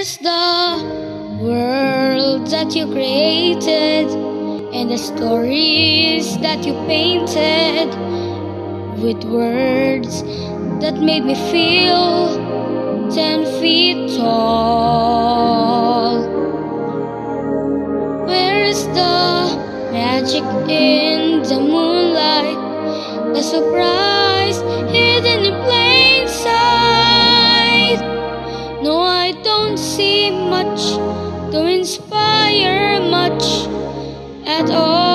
Where's the world that you created and the stories that you painted with words that made me feel 10 feet tall? Where's the magic in the moonlight, the surprise hidden in plain sight? No, I don't see much to inspire much at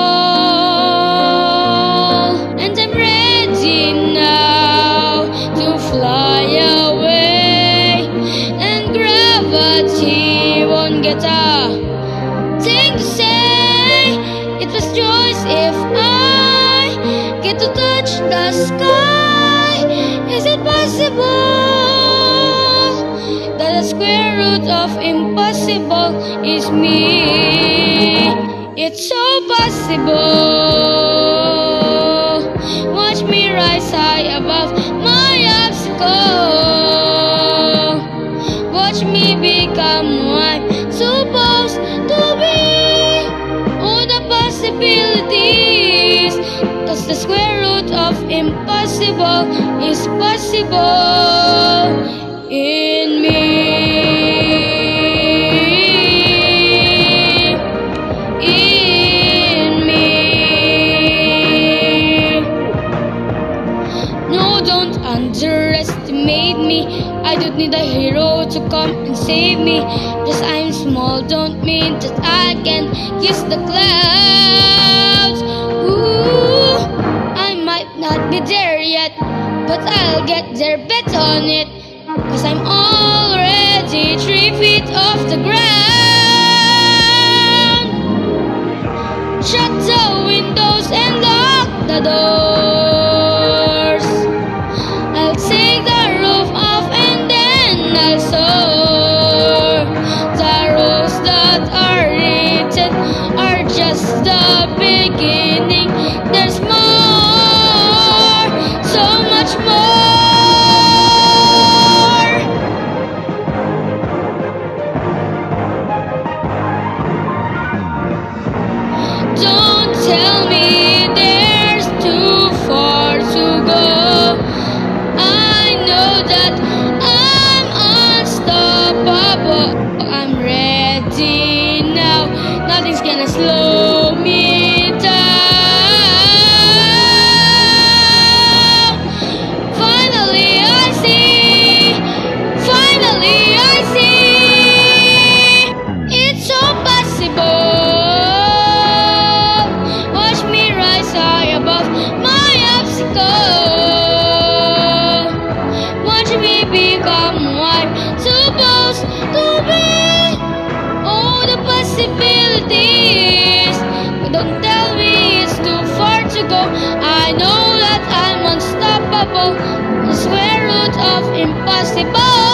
all. And I'm ready now to fly away, and gravity won't get a thing to say. It was choice if I get to touch the sky. Is it possible that the square root of impossible is me? It's so possible. Watch me rise high above my obstacle. Watch me become who I'm supposed to be. Oh, the possibilities, 'cause the square root of impossible is possible in me. In me. No, don't underestimate me. I don't need a hero to come and save me. Just I'm small, don't mean that I can kiss the clouds. Ooh, I might not be there yet, but I'll get there, bet on it. 'Cause I'm already 3 feet off the ground. Shut the windows and lock the doors. I'll take the roof off and then I'll soar. The rules that are written are just the beginning. There's more, so much more. Don't tell me there's too far to go. I know that I'm unstoppable. I'm ready now. Nothing's gonna slow me down. Finally I see. Finally I see. It's so possible. Watch me rise high above my obstacle. Watch me become who I'm supposed to be. Oh, the possibilities. But don't tell me it's too far to go. I know that I'm unstoppable. The square root of impossible.